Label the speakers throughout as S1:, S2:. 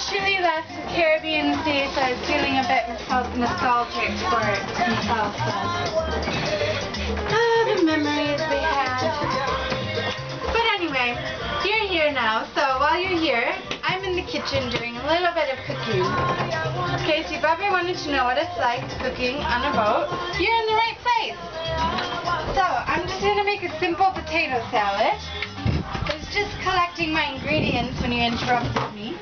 S1: initially left the Caribbean states, I was feeling a bit nostalgic for some salsa. Ah, the memories we had. But anyway, you're here now, so while you're here, I'm in the kitchen doing a little bit of cooking. Okay, so if you've ever wanted to know what it's like cooking on a boat, you're in the right place. So, I'm just going to make a simple potato salad. I was just collecting my ingredients when you interrupted me.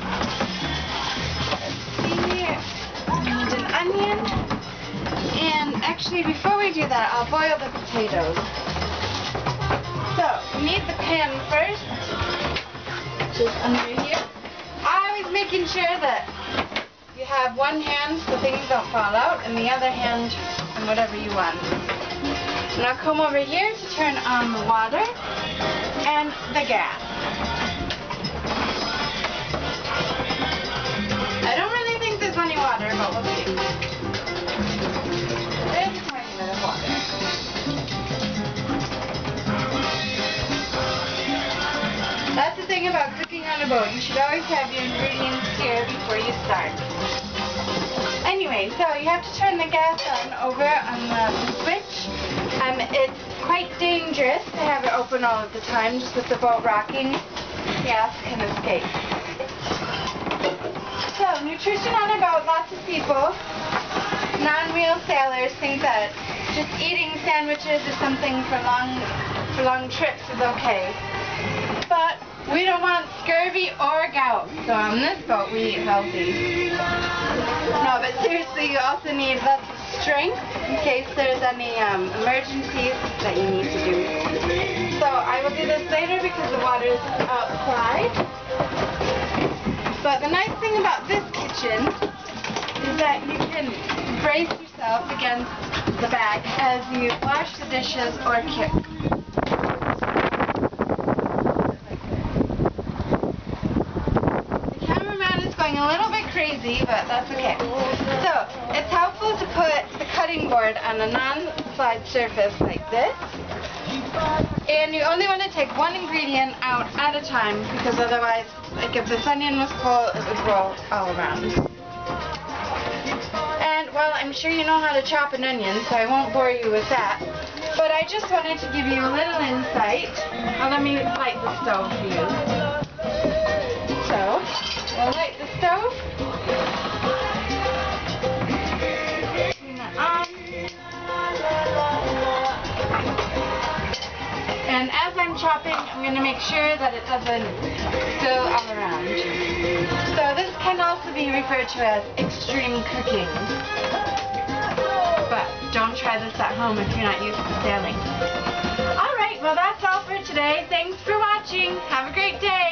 S1: Let's see, I need an onion. And actually, before we do that, I'll boil the potatoes. So, you need the pan first, which is under here. Always making sure that you have one hand so things don't fall out, and the other hand on whatever you want. And I'll come over here to turn on the water and the gas. I don't really think there's any water, but we'll see. There's a tiny bit of water. That's the thing about cooking on a boat. You should always have your ingredients here before you start. Anyway, so you have to turn the gas on over on the switch. It's quite dangerous to have it open all of the time, just with the boat rocking. Gas can escape. So, nutrition on a boat, lots of people, non-real sailors, think that just eating sandwiches or something for long trips is okay. But we don't want scurvy or gout, so on this boat we eat healthy. No, but seriously, you also need lots of strength in case there's any emergencies that you need to do. So I will do this later because the water is outside. But the nice thing about this kitchen is that you can brace yourself against the back as you wash the dishes or cook. Going a little bit crazy, but that's okay. So, it's helpful to put the cutting board on a non-slide surface like this. And you only want to take one ingredient out at a time, because otherwise, like if this onion was full, it would roll all around. And, well, I'm sure you know how to chop an onion, so I won't bore you with that. But I just wanted to give you a little insight. Well, let me light the stove for you. So, we'll light the stove. Turn it on. And as I'm chopping, I'm going to make sure that it doesn't spill all around. So this can also be referred to as extreme cooking. But don't try this at home if you're not used to sailing. Alright, well that's all for today. Thanks for watching. Have a great day.